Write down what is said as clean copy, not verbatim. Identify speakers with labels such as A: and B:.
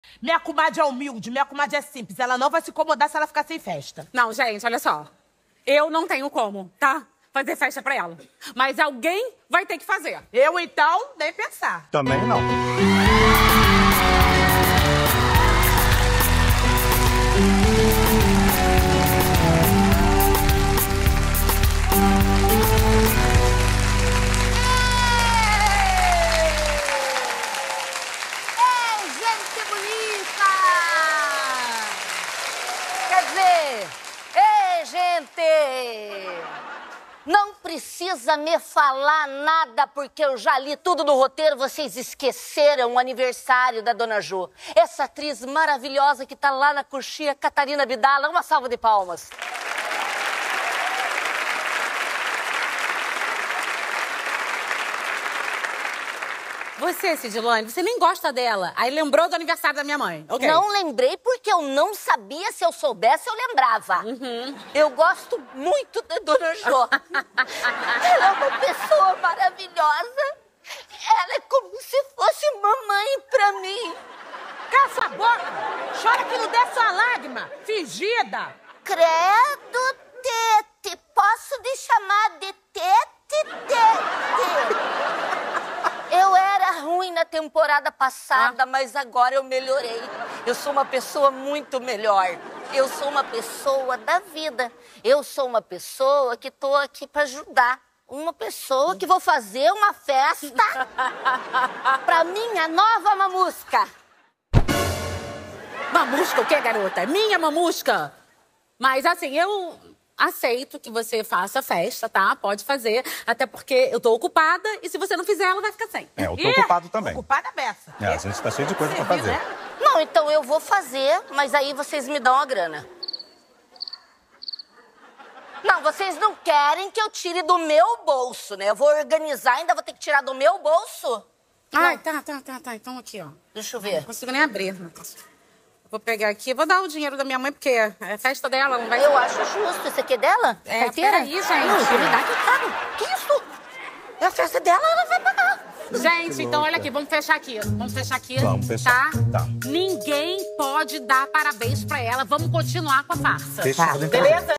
A: Minha comadre é humilde, minha comadre é simples. Ela não vai se incomodar se ela ficar sem festa.
B: Não, gente, olha só. Eu não tenho como, tá? Fazer festa pra ela. Mas alguém vai ter que fazer.
A: Eu, então, nem pensar.
C: Também não.
D: Gente bonita! Quer dizer, ei, gente! Não precisa me falar nada, porque eu já li tudo no roteiro. Vocês esqueceram o aniversário da Dona Jo. Essa atriz maravilhosa que tá lá na coxinha, Catarina Vidala. Uma salva de palmas.
B: Você, Sidilane, você nem gosta dela. Aí lembrou do aniversário da minha mãe. Okay.
D: Não lembrei porque eu não sabia. Se eu soubesse, eu lembrava. Eu gosto muito da Dona Jo. Ela é uma pessoa maravilhosa. Ela é como se fosse mamãe pra mim.
A: Cala a boca! Chora que não desce uma lágrima! Fingida!
D: Credo, Tete. Posso te chamar de Tete, Tete? Eu era ruim na temporada passada, mas agora eu melhorei. Eu sou uma pessoa muito melhor. Eu sou uma pessoa da vida. Eu sou uma pessoa que tô aqui pra ajudar. Uma pessoa que vou fazer uma festa pra minha nova mamusca.
B: Mamusca o quê, garota? Minha mamusca. Mas assim, eu aceito que você faça festa, tá? Pode fazer, até porque eu tô ocupada e se você não fizer, ela vai ficar sem.
C: É, eu tô ocupado também.
A: Ocupada é beça.
C: É, a gente tá cheio de coisa pra fazer.
A: Né?
D: Não, então eu vou fazer, mas aí vocês me dão a grana. Não, vocês não querem que eu tire do meu bolso, né? Eu vou organizar, ainda vou ter que tirar do meu bolso?
B: Ai, tá. Então aqui, ó.
D: Deixa eu ver.
B: Não consigo nem abrir. Vou pegar aqui, vou dar o dinheiro da minha mãe, porque é festa dela, não vai...
D: Eu acho justo. Isso aqui é dela?
B: É,
D: carteira?
B: peraí, gente.
D: Não, me dá que eu pago. Que isso? É a festa dela, ela vai pagar.
B: Gente, então olha aqui, vamos fechar aqui. Vamos fechar aqui.
C: Vamos fechar.
B: Tá? Ninguém pode dar parabéns pra ela. Vamos continuar com a farsa.
C: Fechado, então.
B: Beleza?